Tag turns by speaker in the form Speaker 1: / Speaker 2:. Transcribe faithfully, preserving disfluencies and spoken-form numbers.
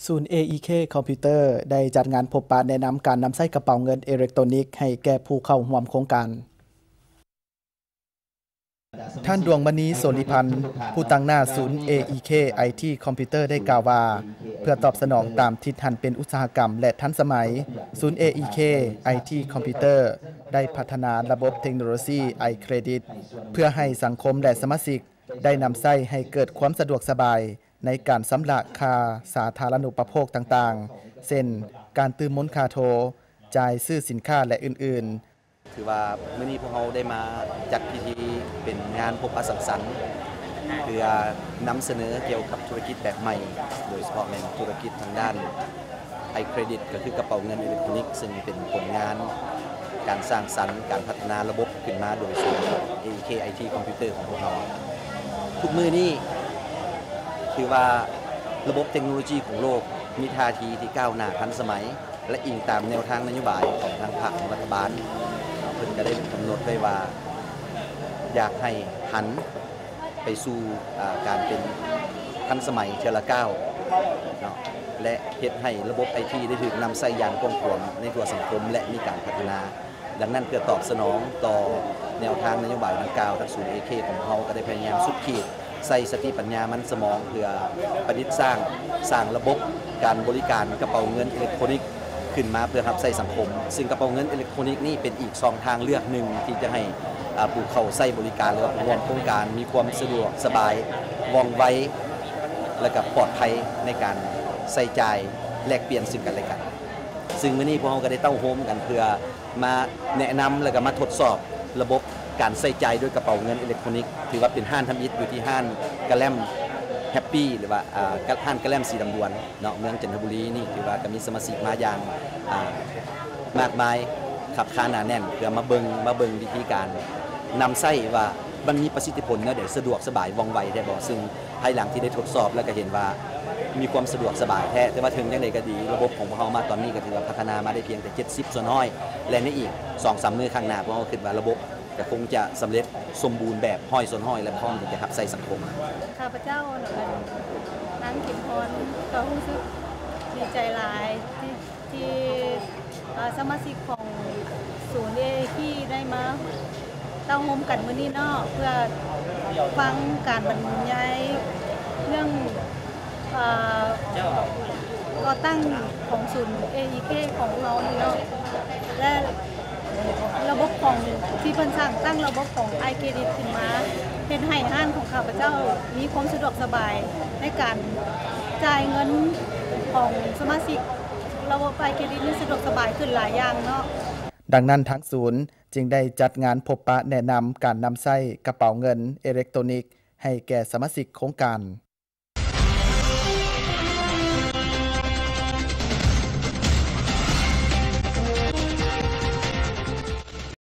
Speaker 1: ศูนย์ เอ อี เค คอมพิวเตอร์ได้จัดงานพบปะแนะนำการนำใช้กระเป๋าเงินอิเล็กทรอนิกส์ให้แก่ผู้เข้าร่วมโครงการท่านดวงมณีโสริพันธ์ผู้ตั้งหน้าศูนย์ เอ อี เค ไอ ที คอมพิวเตอร์ได้กล่าวว่าเพื่อตอบสนองตามทิศทางเป็นอุตสาหกรรมและทันสมัยศูนย์ เอ อี เค ไอ ที คอมพิวเตอร์ได้พัฒนาระบบเทคโนโลยีไอเครดิตเพื่อให้สังคมและสมาชิกได้นำใช้ให้เกิดความสะดวกสบายในการชำระค่าสาธารณูปโภคต่างๆเช่นการตื้มมนค่าโทรจ่ายซื้อสินค้าและอื่นๆ
Speaker 2: ถือว่าเมื่อนี้พวกเราได้มาจัดพิธีเป็นงานพบปะสังสรรค์เพื่อนำเสนอเกี่ยวกับธุรกิจแบบใหม่โดยเฉพาะในธุรกิจทางด้านไอเครดิตก็คือกระเป๋าเงินอิเล็กทรอนิกส์ซึ่งเป็นผลงานการสร้างสรรค์การพัฒนาระบบขึ้นมาโดยศูนย์ เอ อี เค ไอ ที คอมพิวเตอร์ของพวกเราทุกมือนี้ถือว่าระบบเทคโนโลยีของโลกมีท่าทีที่ก้าวหน้าทันสมัยและอิงตามแนวทางนโยบายของทางพรรครัฐบาลเพิ่นก็ได้กำหนดไว้ว่าอยากให้หันไปสู่การเป็นทันสมัยเทอละก้าวเนาะและเฮ็ดให้ระบบ ไอ ที ได้ถูกนำใช้อย่างกว้างขวางในทั่วสังคมและมีการพัฒนาดังนั้นเพื่อตอบสนองต่อแนวทางนโยบายดังกล่าวทางศูนย์ เอ เค ของเราก็ได้พยายามสุดขีดใส่สติปัญญามันสมองเพื่อประดิษฐ์สร้างสร้างระบบการบริการกระเป๋าเงินอิเล็กทรอนิกส์ขึ้นมาเพื่อรับใช้สังคมซึ่งกระเป๋าเงินอิเล็กทรอนิกส์นี่เป็นอีกช่องทางเลือกหนึ่งที่จะให้ผู้เข้าใช้บริการหรือว่าร่วมโครงการมีความสะดวกสบายว่องไวและก็ปลอดภัยในการใช้จ่ายแลกเปลี่ยนซึ่งกันและกันซึ่งมื้อนี้พวกเราก็ได้เต้าโฮมกันเพื่อมาแนะนำและก็มาทดสอบระบบการใช้จ่ายด้วยกระเป๋าเงินอิเล็กทรอนิกส์ถือว่าเป็นห้างทำอิฐอยู่ที่ห้างกระแลมแฮปปี้หรือว่าห้างกระแลมสีดำดวนเนาะเมืองจันทบุรีนี่ถือว่าก็มีสมาชิกมาอย่างมากมายขับค้าหนาแน่นเพื่อมาเบิงมาเบิงวิธีการนำใช้ว่ามันมีประสิทธิผลเนาะเดี๋ยวสะดวกสบายว่องไวได้บ่ซึ่งภายหลังที่ได้ทดสอบแล้วก็เห็นว่ามีความสะดวกสบายแท้แต่ว่าถึงอย่างไรก็ดีระบบของพวกเรามาตอนนี้ก็ถือว่าพัฒนามาได้เพียงแต่เจ็ดสิบส่วนน้อยและในอีก สองสาม มื้อข้างหน้าพวกเราคิดว่าระบบก็คงจะสำเร็จสมบูรณ์แบบห้อยส่วนห้อยและพร้อมที่จะรับใช้สังคม
Speaker 3: ข้าพเจ้านางขิมพรก็รู้สึกดีใจหลายที่ที่สมาชิกของศูนย์ เอ ที่ได้มาเต้าโฮมกันมื้อนี้เนาะเพื่อฟังการบรรยายเรื่องก่อตั้งของศูนย์ เอ อี เค ของเราเนาะและระบบของที่เพิ่นสร้างตั้งระบบของไอเครดิตขึ้นมาเป็นให้ห้างของข้าพเจ้ามีความสะดวกสบายในการจ่ายเงินของสมาชิกระบบไอเครดิตนี่สะดวกสบายขึ้นหลายอย่างเนาะ
Speaker 1: ดังนั้นทางศูนย์จึงได้จัดงานพบปะแนะนำการนำใช้กระเป๋าเงินอิเล็กทรอนิกส์ให้แก่สมาชิกโครงการ